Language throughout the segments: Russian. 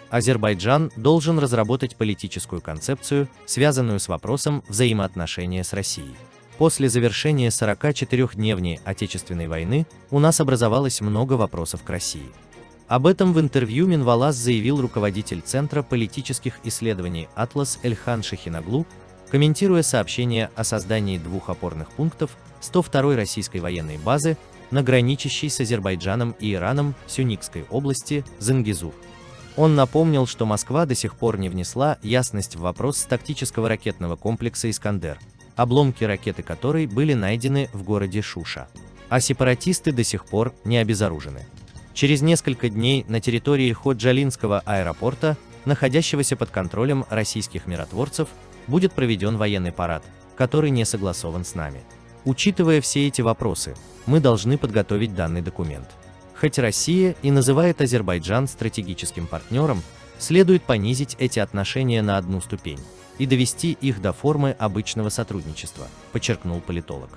Азербайджан должен разработать политическую концепцию, связанную с вопросом взаимоотношения с Россией. После завершения 44-дневной Отечественной войны у нас образовалось много вопросов к России. Об этом в интервью Минвалас заявил руководитель Центра политических исследований «Атлас» Эльхан Шахинаглу, комментируя сообщение о создании двух опорных пунктов 102-й российской военной базы на граничащей с Азербайджаном и Ираном Сюникской области Зангезур. Он напомнил, что Москва до сих пор не внесла ясность в вопрос тактического ракетного комплекса «Искандер», обломки ракеты которой были найдены в городе Шуша. А сепаратисты до сих пор не обезоружены. Через несколько дней на территории Ходжалинского аэропорта, находящегося под контролем российских миротворцев, будет проведен военный парад, который не согласован с нами. Учитывая все эти вопросы, мы должны подготовить данный документ. Хоть Россия и называет Азербайджан стратегическим партнером, следует понизить эти отношения на одну ступень и довести их до формы обычного сотрудничества, подчеркнул политолог.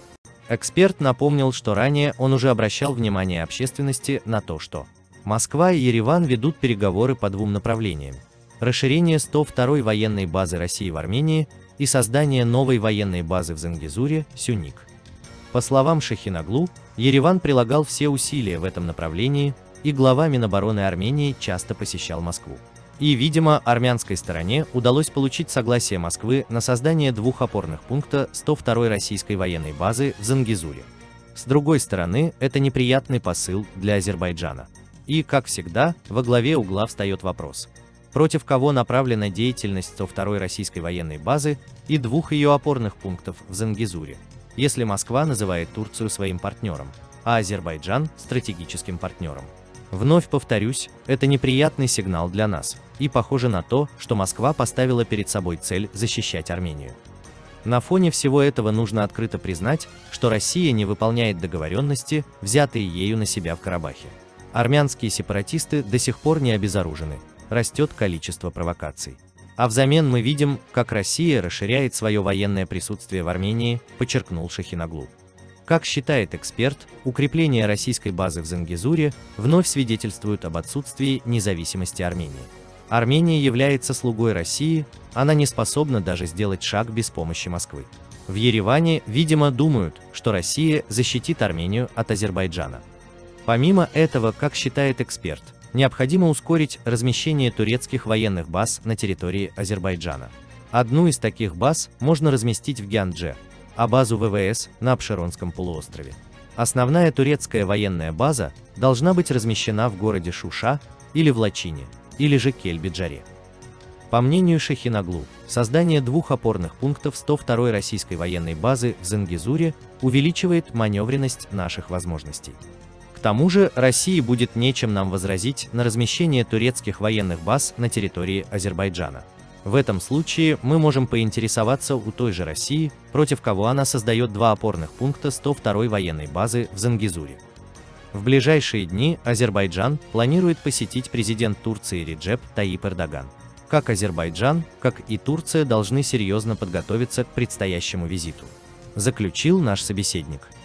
Эксперт напомнил, что ранее он уже обращал внимание общественности на то, что Москва и Ереван ведут переговоры по двум направлениям: расширение 102-й военной базы России в Армении и создание новой военной базы в Зангезуре, Сюник. По словам Шахинаглу, Ереван прилагал все усилия в этом направлении, и глава Минобороны Армении часто посещал Москву. И, видимо, армянской стороне удалось получить согласие Москвы на создание двух опорных пунктов 102-й российской военной базы в Зангезуре. С другой стороны, это неприятный посыл для Азербайджана. И, как всегда, во главе угла встает вопрос: против кого направлена деятельность 102-й российской военной базы и двух ее опорных пунктов в Зангезуре, если Москва называет Турцию своим партнером, а Азербайджан – стратегическим партнером. Вновь повторюсь, это неприятный сигнал для нас, и похоже на то, что Москва поставила перед собой цель защищать Армению. На фоне всего этого нужно открыто признать, что Россия не выполняет договоренности, взятые ею на себя в Карабахе. Армянские сепаратисты до сих пор не обезоружены, растет количество провокаций. А взамен мы видим, как Россия расширяет свое военное присутствие в Армении, подчеркнул Шахинаглу. Как считает эксперт, укрепление российской базы в Зангезуре вновь свидетельствует об отсутствии независимости Армении. Армения является слугой России, она не способна даже сделать шаг без помощи Москвы. В Ереване, видимо, думают, что Россия защитит Армению от Азербайджана. Помимо этого, как считает эксперт, необходимо ускорить размещение турецких военных баз на территории Азербайджана. Одну из таких баз можно разместить в Гяндже, а базу ВВС на Абшеронском полуострове. Основная турецкая военная база должна быть размещена в городе Шуша или в Лачине, или же Кельбиджаре. По мнению Шахинаглу, создание двух опорных пунктов 102-й российской военной базы в Зангезуре увеличивает маневренность наших возможностей. К тому же России будет нечем нам возразить на размещение турецких военных баз на территории Азербайджана. В этом случае мы можем поинтересоваться у той же России, против кого она создает два опорных пункта 102-й военной базы в Зангезуре. В ближайшие дни Азербайджан планирует посетить президент Турции Реджеп Таyyip Эрдоган. Как Азербайджан, как и Турция должны серьезно подготовиться к предстоящему визиту, заключил наш собеседник.